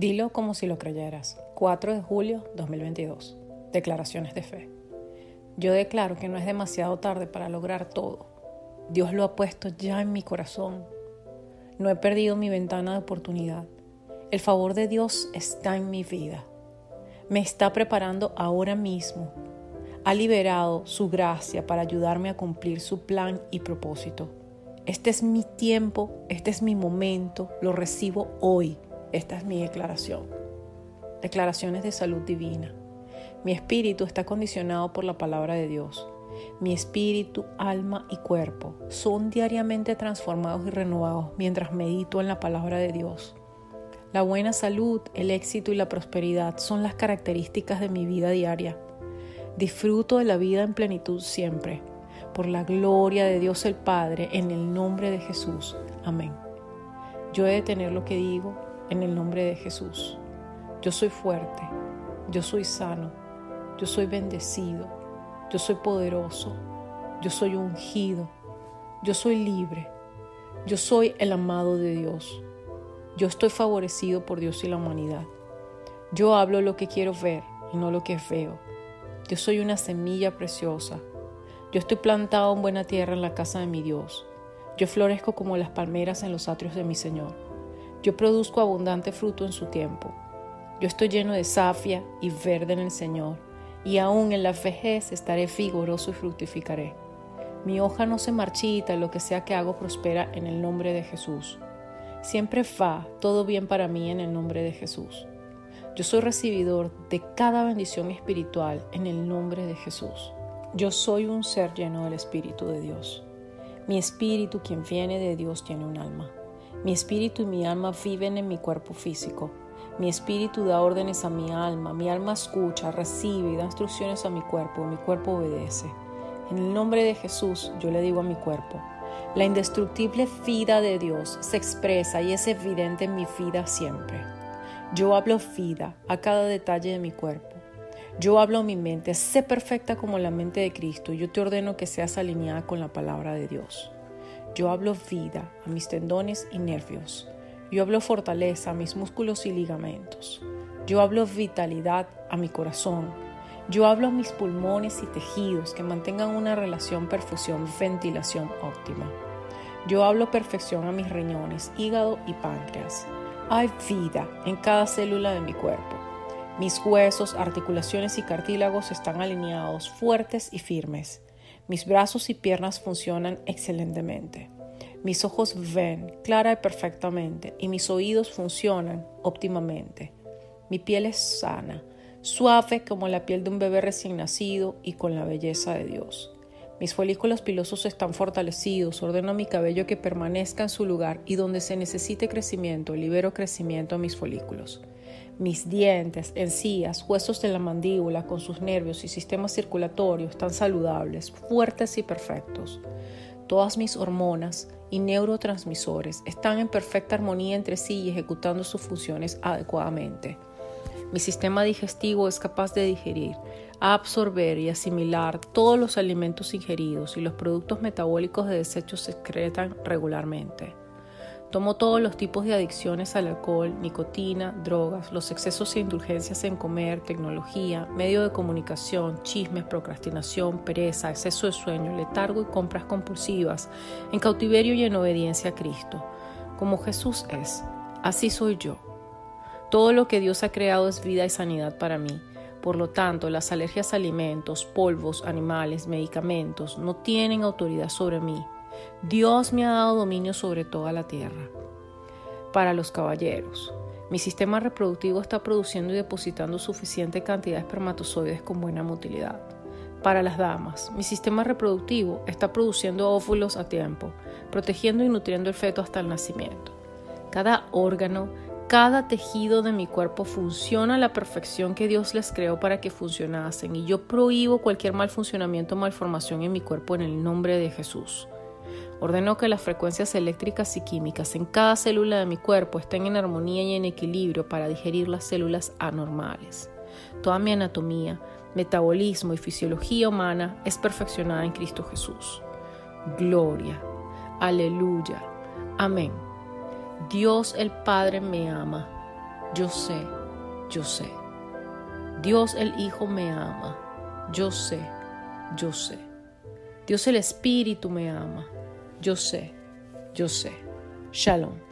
Dilo como si lo creyeras. 4 de julio 2022. Declaraciones de fe. Yo declaro que no es demasiado tarde para lograr todo. Dios lo ha puesto ya en mi corazón. No he perdido mi ventana de oportunidad. El favor de Dios está en mi vida. Me está preparando ahora mismo. Ha liberado su gracia para ayudarme a cumplir su plan y propósito. Este es mi tiempo, este es mi momento, lo recibo hoy. Esta es mi declaración. Declaraciones de salud divina. Mi espíritu está condicionado por la palabra de Dios. Mi espíritu, alma y cuerpo son diariamente transformados y renovados mientras medito en la palabra de Dios. La buena salud, el éxito y la prosperidad son las características de mi vida diaria. Disfruto de la vida en plenitud siempre, por la gloria de Dios el Padre, en el nombre de Jesús. Amén. Yo he de tener lo que digo en el nombre de Jesús. Yo soy fuerte, yo soy sano, yo soy bendecido, yo soy poderoso, yo soy ungido, yo soy libre, yo soy el amado de Dios. Yo estoy favorecido por Dios y la humanidad. Yo hablo lo que quiero ver y no lo que veo. Yo soy una semilla preciosa. Yo estoy plantado en buena tierra en la casa de mi Dios. Yo florezco como las palmeras en los atrios de mi Señor. Yo produzco abundante fruto en su tiempo. Yo estoy lleno de savia y verde en el Señor, y aún en la vejez estaré vigoroso y fructificaré. Mi hoja no se marchita, y lo que sea que hago prospera en el nombre de Jesús. Siempre va todo bien para mí en el nombre de Jesús. Yo soy recibidor de cada bendición espiritual en el nombre de Jesús. Yo soy un ser lleno del Espíritu de Dios. Mi espíritu, quien viene de Dios, tiene un alma. Mi espíritu y mi alma viven en mi cuerpo físico. Mi espíritu da órdenes a mi alma escucha, recibe y da instrucciones a mi cuerpo obedece. En el nombre de Jesús, yo le digo a mi cuerpo, la indestructible vida de Dios se expresa y es evidente en mi vida siempre. Yo hablo vida a cada detalle de mi cuerpo. Yo hablo a mi mente, sé perfecta como la mente de Cristo. Yo te ordeno que seas alineada con la palabra de Dios. Yo hablo vida a mis tendones y nervios. Yo hablo fortaleza a mis músculos y ligamentos. Yo hablo vitalidad a mi corazón. Yo hablo a mis pulmones y tejidos que mantengan una relación perfusión-ventilación óptima. Yo hablo perfección a mis riñones, hígado y páncreas. Hay vida en cada célula de mi cuerpo. Mis huesos, articulaciones y cartílagos están alineados, fuertes y firmes. Mis brazos y piernas funcionan excelentemente. Mis ojos ven clara y perfectamente y mis oídos funcionan óptimamente. Mi piel es sana, suave como la piel de un bebé recién nacido y con la belleza de Dios. Mis folículos pilosos están fortalecidos, ordeno a mi cabello que permanezca en su lugar y donde se necesite crecimiento, libero crecimiento a mis folículos. Mis dientes, encías, huesos de la mandíbula con sus nervios y sistema circulatorio están saludables, fuertes y perfectos. Todas mis hormonas y neurotransmisores están en perfecta armonía entre sí y ejecutando sus funciones adecuadamente. Mi sistema digestivo es capaz de digerir, absorber y asimilar todos los alimentos ingeridos y los productos metabólicos de desechos se excretan regularmente. Tomo todos los tipos de adicciones al alcohol, nicotina, drogas, los excesos e indulgencias en comer, tecnología, medio de comunicación, chismes, procrastinación, pereza, exceso de sueño, letargo y compras compulsivas, en cautiverio y en obediencia a Cristo. Como Jesús es, así soy yo. Todo lo que Dios ha creado es vida y sanidad para mí. Por lo tanto, las alergias a alimentos, polvos, animales, medicamentos no tienen autoridad sobre mí. Dios me ha dado dominio sobre toda la tierra. Para los caballeros, mi sistema reproductivo está produciendo y depositando suficiente cantidad de espermatozoides con buena motilidad. Para las damas, mi sistema reproductivo está produciendo óvulos a tiempo, protegiendo y nutriendo el feto hasta el nacimiento. Cada órgano, cada tejido de mi cuerpo funciona a la perfección que Dios les creó para que funcionasen y yo prohíbo cualquier mal funcionamiento o malformación en mi cuerpo en el nombre de Jesús. Ordeno que las frecuencias eléctricas y químicas en cada célula de mi cuerpo estén en armonía y en equilibrio para digerir las células anormales. Toda mi anatomía, metabolismo y fisiología humana es perfeccionada en Cristo Jesús. Gloria. Aleluya. Amén. Dios el Padre me ama. Yo sé, yo sé. Dios el Hijo me ama. Yo sé, yo sé. Dios el Espíritu me ama. Yo sé, yo sé. Shalom.